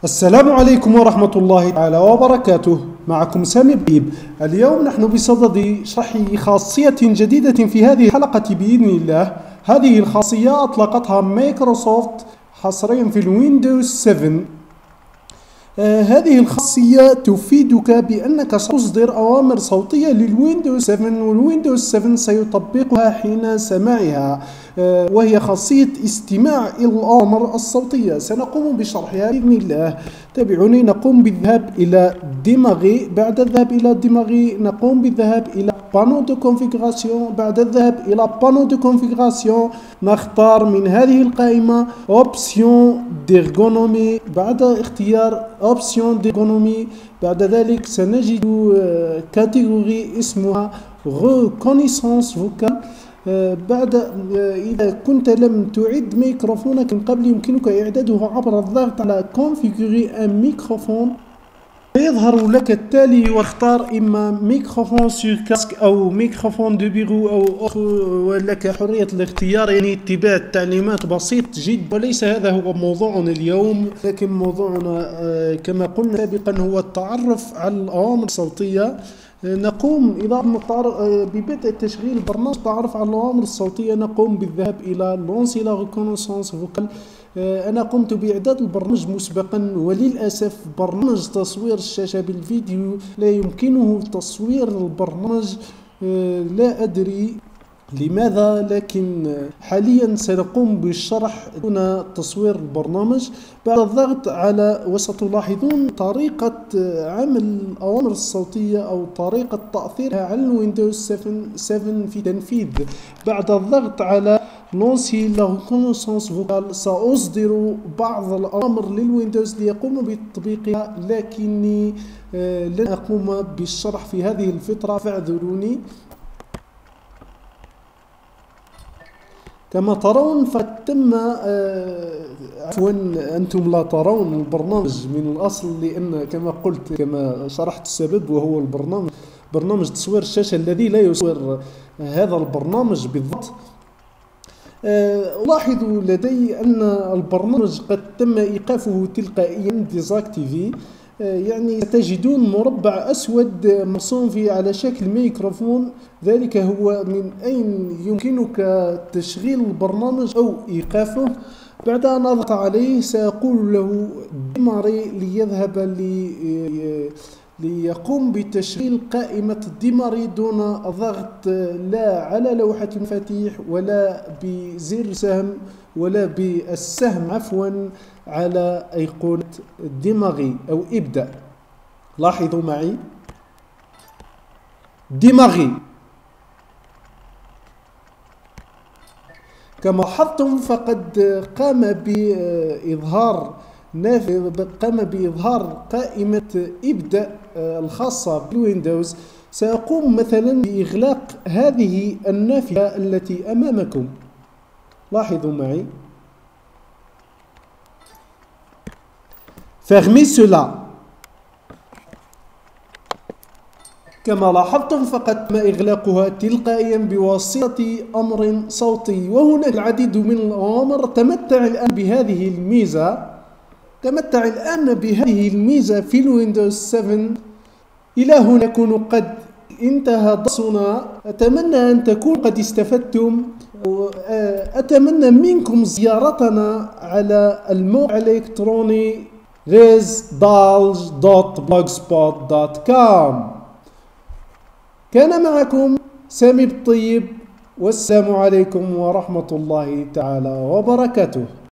السلام عليكم ورحمة الله تعالى وبركاته. معكم سامي بيب. اليوم نحن بصدد شرح خاصية جديدة في هذه الحلقة بإذن الله. هذه الخاصية أطلقتها مايكروسوفت حصريا في الويندوز 7. هذه الخاصية تفيدك بأنك ستصدر أوامر صوتية للويندوز 7 والويندوز 7 سيطبقها حين سماعها، وهي خاصية استماع الأوامر الصوتية. سنقوم بشرحها بإذن الله. تابعوني. نقوم بالذهاب إلى ديماغي. بعد الذهاب إلى ديماغي نقوم بالذهاب إلى بانو دو كونفيغراسيون. بعد الذهاب إلى بانو دو كونفيغراسيون نختار من هذه القائمة اوبسيون ديرغونومي. بعد اختيار اوبسيون ديرغونومي بعد ذلك سنجد كاتيجوري اسمها ريكونيسانس فوكال. إذا كنت لم تعد ميكروفونك من قبل يمكنك إعداده عبر الضغط على كونفيغوري ان ميكروفون. يظهر لك التالي، واختار إما ميكروفون سور كاسك أو ميكروفون دو بيرو أو ولك حرية الاختيار، يعني اتباع التعليمات بسيط جدا. وليس هذا هو موضوعنا اليوم، لكن موضوعنا كما قلنا سابقا هو التعرف على الأوامر الصوتية. نقوم ببدء تشغيل برنامج التعرف على الأوامر الصوتية. نقوم بالذهاب إلى لونسي لا ريكونيسانس فوكال. أنا قمت بإعداد البرنامج مسبقا، وللأسف برنامج تصوير الشاشة بالفيديو لا يمكنه تصوير البرنامج، لا أدري لماذا، لكن حاليا سنقوم بالشرح دون تصوير البرنامج. بعد الضغط على وستلاحظون طريقة عمل الأوامر الصوتية أو طريقة تأثيرها على الويندوز 7 في تنفيذ. بعد الضغط على لونسي لا ريكونيسانس فوكال سأصدر بعض الأوامر للويندوز ليقوم بتطبيقها، لكني لن أقوم بالشرح في هذه الفترة فاعذروني. كما ترون فقد عفوا أنتم لا ترون البرنامج من الأصل، لأن كما شرحت السبب، وهو برنامج تصوير الشاشة الذي لا يصور هذا البرنامج بالضبط. ألاحظ لدي أن البرنامج قد تم إيقافه تلقائيا ديزاكتيفي، يعني تجدون مربع أسود مرسوم فيه على شكل ميكروفون. ذلك هو من أين يمكنك تشغيل البرنامج أو إيقافه. بعد أن أضغط عليه سأقول له ديماري ليذهب ليقوم بتشغيل قائمة ديماري دون ضغط لا على لوحة المفاتيح ولا بزر سهم ولا بالسهم عفوا على أيقونة ديماغي أو ابدأ. لاحظوا معي ديماغي. كما لاحظتم فقد قام بإظهار قائمة ابدأ الخاصة بالويندوز. سأقوم مثلا بإغلاق هذه النافذة التي أمامكم. لاحظوا معي Fermez cela. كما لاحظتم فقد تم إغلاقها تلقائيا بواسطة أمر صوتي. وهناك العديد من الأوامر. تمتع الآن بهذه الميزة في الويندوز 7. إلى هنا نكون قد انتهى درسنا. أتمنى أن تكونوا قد استفدتم. أتمنى منكم زيارتنا على الموقع الإلكتروني rezdalj.blogspot.com. كان معكم سامي الطيب، والسلام عليكم ورحمة الله تعالى وبركاته.